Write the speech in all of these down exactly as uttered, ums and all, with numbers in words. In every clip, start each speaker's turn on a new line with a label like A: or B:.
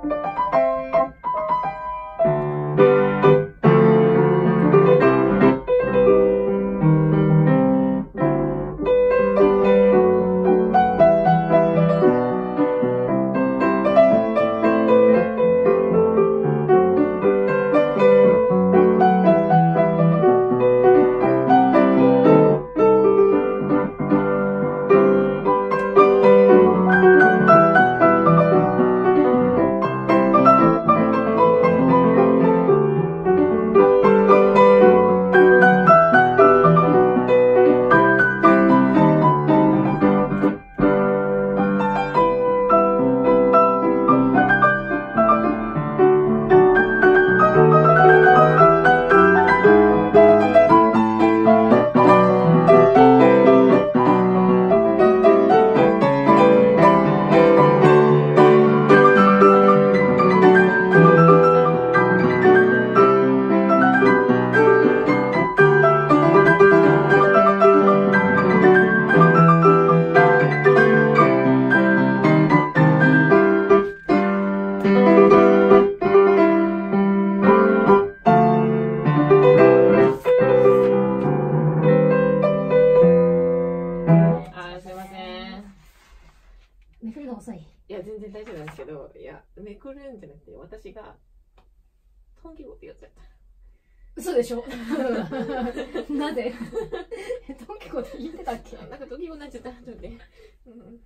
A: めくるんじゃなくて私がトンギ語ってやつやった。
B: 嘘でしょなぜトンギ語って言ってたっけ。
A: なんかトンギ語になっちゃった。ちょっと待って、うん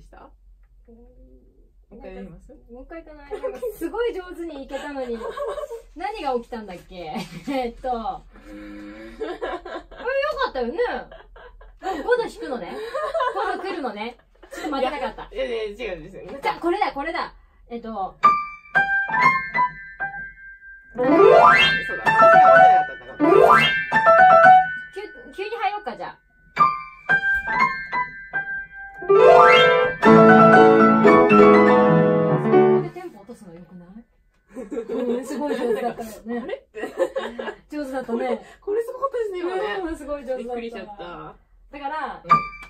A: した？もう一回やります？
B: もう一回かな。なんかすごい上手にいけたのに何が起きたんだっけ？えっとあれよかったよね。ごど弾くのね。ごど来るのね。ちょっと待てなかった。
A: いやいや違うんですよね。
B: じゃあこれだこれだ。えっと
A: そうだ、私が待てなかったんだから。
B: 急急に入ろうかじゃあ。落とすのよくない？うん、すごい上手だったよね。
A: あれって
B: 上手だったね。
A: これすごかったですね、今ね。
B: うん、すごい上手だった。
A: びっくりしちゃった。
B: だから、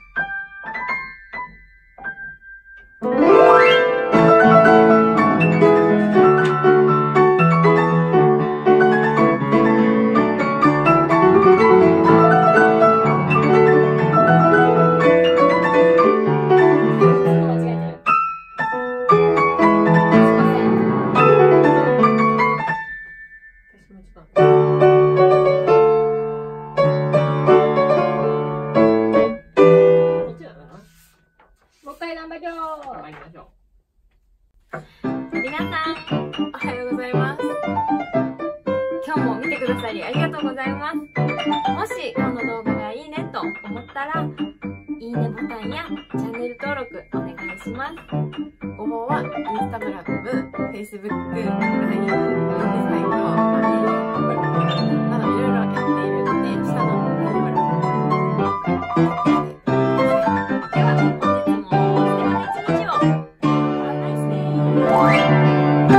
C: ありがとうございます。もしこの動画がいいねと思ったら、いいねボタンやチャンネル登録お願いします。
A: ごぼうはインスタグラム、フェイスブック、ライン、ウェブサイト、メール、ブログなどいろいろやっているので、下の概要欄に
C: では本日も素敵な一日を。Have a nice day。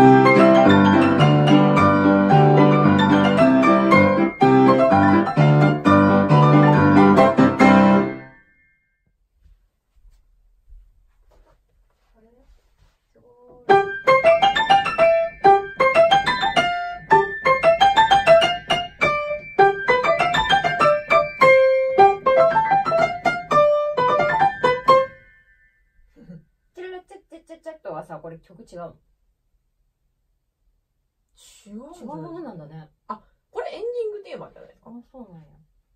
B: これ曲違うの？
A: 違う
B: 違うものなんだね。
A: あ、これエンディングテーマじゃないですか？
B: あ、そうなんや。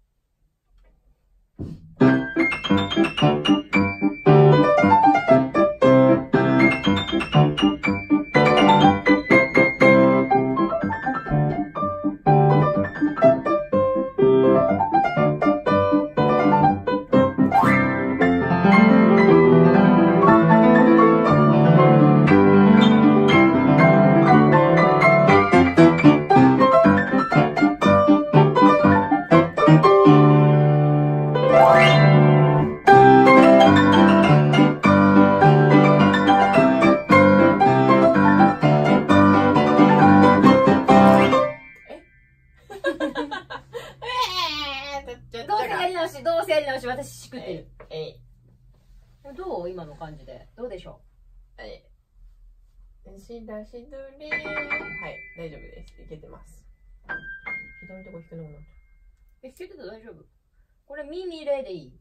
B: どうせやり直し、私しくってる。
A: えい。
B: どう今の感じで。どうでしょ
A: う？はい。しだしどり。はい、大丈夫です。いけてます。左のとこ弾くのもな。
B: え、弾けてた大丈夫？これミミレでいい？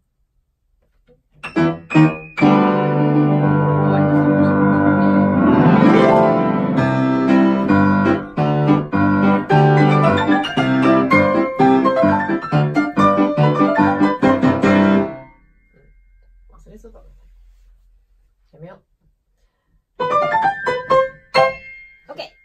A: そうだね。やめよう。
B: オッケー。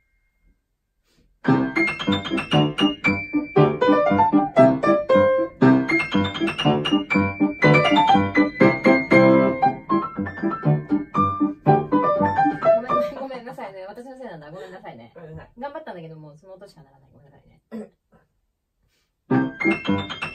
B: ごめんごめんなさいね。私のせいなんだ。ごめんなさいね。
A: ごめんなさい。
B: 頑張ったんだけどもうその音しかならない。ごめんなさいね。